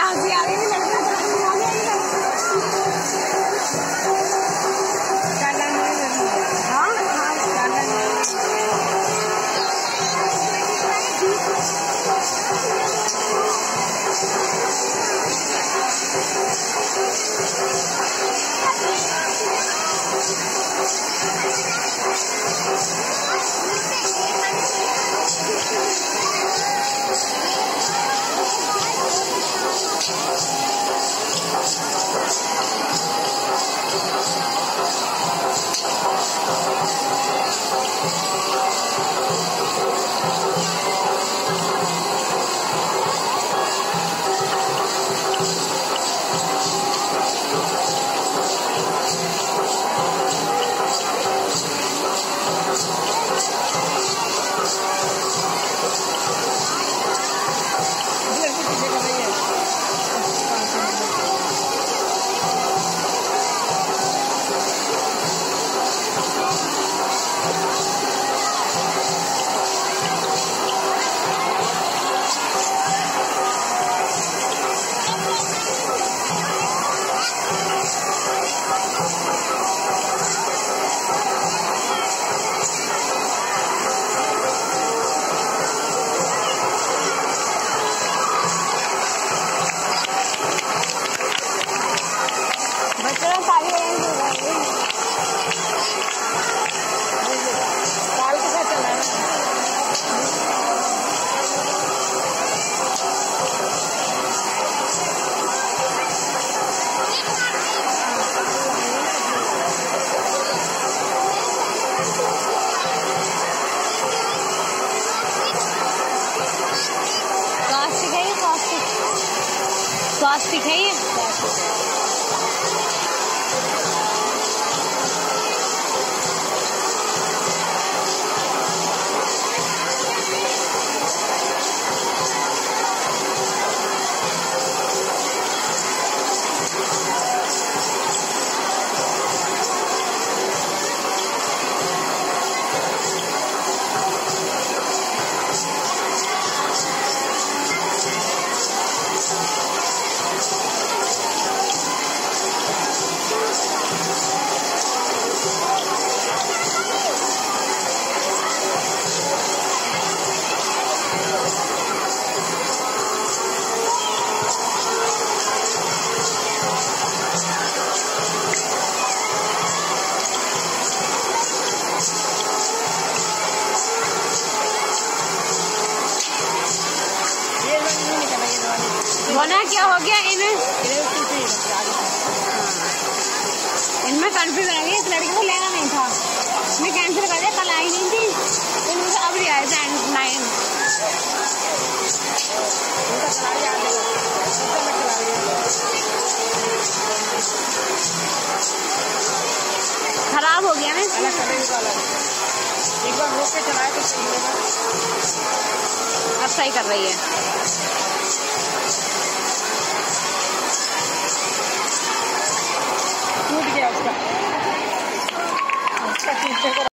हंसी आ रही है। स्वास्तिक है ये। होना क्या हो गया इनमें कंफ्यूजन आ गई। इस लड़की को लेना नहीं था, मैं कैंसिल कर दिया। कल आई नहीं थी तो मुझे अब लिया है 9। खराब हो गया ना, एक बार रोक के चलाए तो सही होगा। अब सही कर रही है।